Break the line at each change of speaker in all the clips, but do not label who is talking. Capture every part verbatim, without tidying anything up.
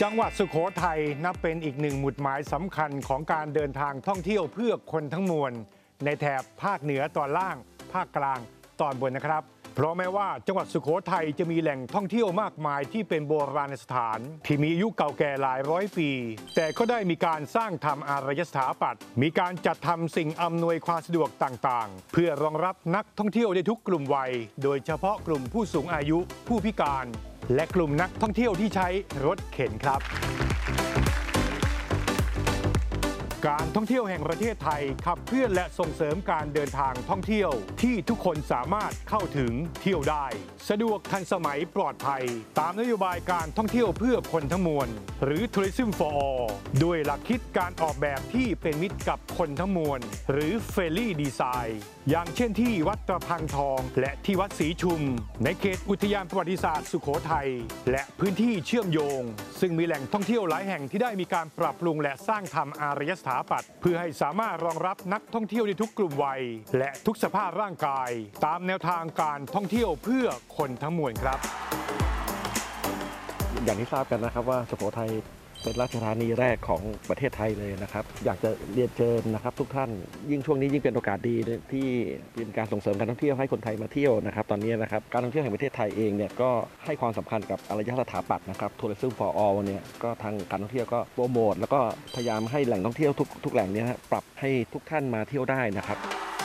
จังหวัดสุโขทัยนับเป็นอีกหนึ่งหมุดหมายสำคัญของการเดินทางท่องเที่ยวเพื่อคนทั้งมวลในแถบภาคเหนือตอนล่างภาคกลางตอนบนนะครับเพราะแม้ว่าจังหวัดสุโขทัยจะมีแหล่งท่องเที่ยวมากมายที่เป็นโบราณสถานที่มีอายุเก่าแก่หลายร้อยปีแต่ก็ได้มีการสร้างทำอารยสถาปัตย์มีการจัดทำสิ่งอำนวยความสะดวกต่างๆเพื่อรองรับนักท่องเที่ยวได้ทุกกลุ่มวัยโดยเฉพาะกลุ่มผู้สูงอายุผู้พิการและกลุ่มนักท่องเที่ยวที่ใช้รถเข็นครับการท่องเที่ยวแห่งประเทศไทยขับเคลื่อนและส่งเสริมการเดินทางท่องเที่ยวที่ทุกคนสามารถเข้าถึงเที่ยวได้สะดวกทันสมัยปลอดภัยตามนโยบายการท่องเที่ยวเพื่อคนทั้งมวลหรือ Tourism for All ด้วยหลักคิดการออกแบบที่เป็นมิตรกับคนทั้งมวลหรือ Friendly Design อย่างเช่นที่วัดตะพังทองและที่วัดศรีชุมในเขตอุทยานประวัติศาสตร์สุโขทัยและพื้นที่เชื่อมโยงซึ่งมีแหล่งท่องเที่ยวหลายแห่งที่ได้มีการปรับปรุงและสร้างทำอารยสถาปัตย์เพื่อให้สามารถรองรับนักท่องเที่ยวในทุกกลุ่มวัยและทุกสภาพร่างกายตามแนวทางการท่องเที่ยวเพื่อคนทั้งมวลครับ
อย่างที่ทราบกันนะครับว่าสุโขทัยเป็นราชธานีแรกของประเทศไทยเลยนะครับอยากจะเรียนเชิญนะครับทุกท่านยิ่งช่วงนี้ยิ่งเป็นโอกาสดีที่เป็นการส่งเสริมการท่องเที่ยวให้คนไทยมาเที่ยวนะครับตอนนี้นะครับการท่องเที่ยวแห่งประเทศไทยเองเนี่ยก็ให้ความสำคัญกับอารยสถาปัตย์นะครับ Tourism for All เนี่ยก็ทางการท่องเที่ยวก็โปรโมทแล้วก็พยายามให้แหล่งท่องเที่ยวทุกทุกแหล่งนี้ปรับให้ทุกท่านมาเที่ยวได้นะครับ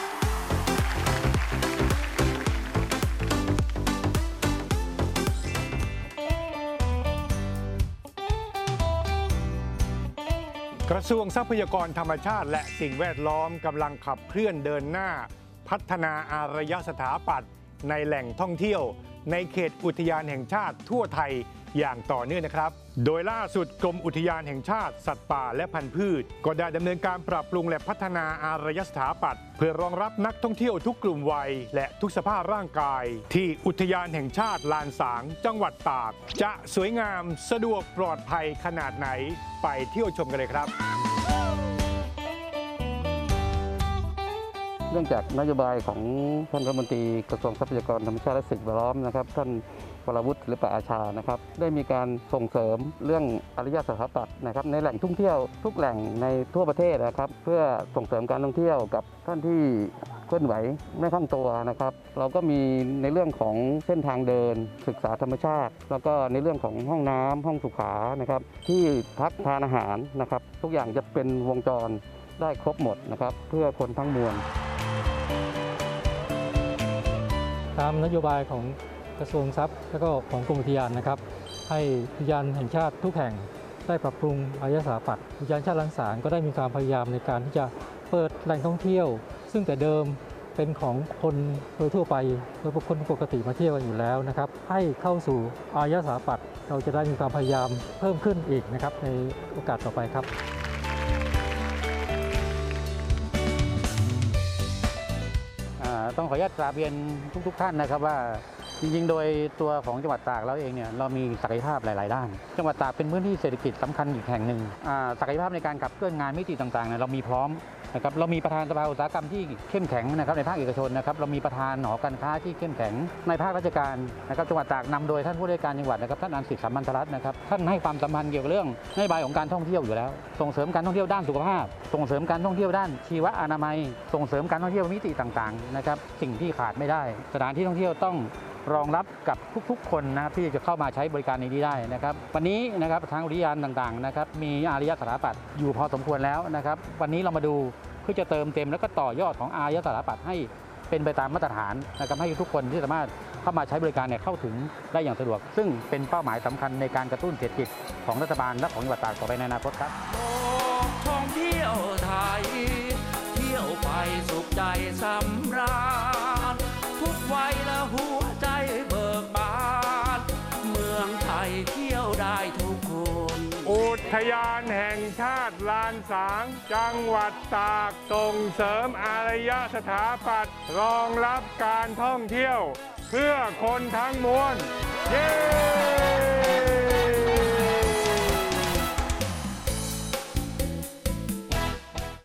กระทรวงทรัพยากรธรรมชาติและสิ่งแวดล้อมกำลังขับเคลื่อนเดินหน้าพัฒนาอารยสถาปัตย์ในแหล่งท่องเที่ยวในเขตอุทยานแห่งชาติทั่วไทยอย่างต่อเนื่องนะครับโดยล่าสุดกรมอุทยานแห่งชาติสัตว์ป่าและพันธุ์พืชก็ได้ดำเนินการปรับปรุงและพัฒนาอารยสถาปัตย์เพื่อรองรับนักท่องเที่ยวทุกกลุ่มวัยและทุกสภาพร่างกายที่อุทยานแห่งชาติลานสางจังหวัดตากจะสวยงามสะดวกปลอดภัยขนาดไหนไปเที่ยวชมกันเลยครับ
เนื่องจากนโยบายของท่านรัฐมนตรีกระทรวงทรัพยากรธรรมชาติและสิ่งแวดล้อมนะครับท่านวรวุฒิศิลปะอาชานะครับได้มีการส่งเสริมเรื่องอารยสถาปัตย์นะครับในแหล่งท่องเที่ยวทุกแหล่งในทั่วประเทศนะครับเพื่อส่งเสริมการท่องเที่ยวกับท่านที่เคลื่อนไหวไม่คล่องตัวนะครับเราก็มีในเรื่องของเส้นทางเดินศึกษาธรรมชาติแล้วก็ในเรื่องของห้องน้ำห้องสุขานะครับที่พักทานอาหารนะครับทุกอย่างจะเป็นวงจรได้ครบหมดนะครับเพื่อคนทั้งมวล
ตามนโยบายของกระทรวงทรัพย์และก็ของกรมอุทยานนะครับให้อุทยานแห่งชาติทุกแห่งได้ปรับปรุงอารยสถาปัตย์อุทยานชาติล้านสางก็ได้มีความพยายามในการที่จะเปิดแหล่งท่องเที่ยวซึ่งแต่เดิมเป็นของคนโดยทั่วไปโดยคนปกติมาเที่ยวกันอยู่แล้วนะครับให้เข้าสู่อารยสถาปัตย์เราจะได้มีความพยายามเพิ่มขึ้นอีกนะครับในโอกาสต่อไปครับ
ต้องขออนุญาตกราบเรียนทุกๆท่านนะครับว่าจริงๆโดยตัวของจังหวัดตากเราเองเนี่ยเรามีศักยภาพหลายๆด้านจังหวัดตากเป็นพื้นที่เศรษฐกิจสำคัญอีกแห่งหนึ่งศักยภาพในการขับเคลื่อนงานมิติต่างๆเนี่ยเรามีพร้อมนะครับเรามีประธานสภาอุตสาหกรรมที่เข้มแข็งนะครับในภาคเอกชนนะครับเรามีประธานหอการค้าที่เข้มแข็งในภาคราชการนะครับจังหวัดตากนำโดยท่านผู้ว่าการจังหวัดนะครับท่านอันสิทธิ์สัมพันธรัตน์นะครับท่านให้ความสัมพันธ์เกี่ยวกับเรื่องนโยบายของการท่องเที่ยวอยู่แล้วส่งเสริมการท่องเที่ยวด้านสุขภาพส่งเสริมการท่องเที่ยวด้านชีวอนามัยส่งเสริมการท่องเที่ยวมิติต่างๆนะครับสิ่งที่ขาดไม่ได้สถานที่ท่องเที่ยวต้องรองรับกับทุกๆคนนะครับที่จะเข้ามาใช้บริการในนี้ได้นะครับวันนี้นะครับทางอุทยานต่างๆนะครับมีอารยสถาปัตย์อยู่พอสมควรแล้วนะครับวันนี้เรามาดูเพื่อจะเติมเต็มแล้วก็ต่อยอดของอารยสถาปัตย์ให้เป็นไปตามมาตรฐานนะครับให้ทุกคนที่สามารถเข้ามาใช้บริการเนี่ยเข้าถึงได้อย่างสะดวกซึ่งเป็นเป้าหมายสำคัญในการกระตุ้นเศรษฐกิจของรัฐบาลและของจังหวัดตากต่อไปในอนาคตครับ
ท่องเที่ยวไทยเที่ยวไปสุขใจสำราญทุกวัยและหัวใจเบิกบานเมืองไทยเที่ยวได้ทุกคน
อุทยานแห่งชาติลานสางจังหวัดตากส่งเสริมอารยสถาปัตย์รองรับการท่องเที่ยวเพื่อคนทั้งมวลเย้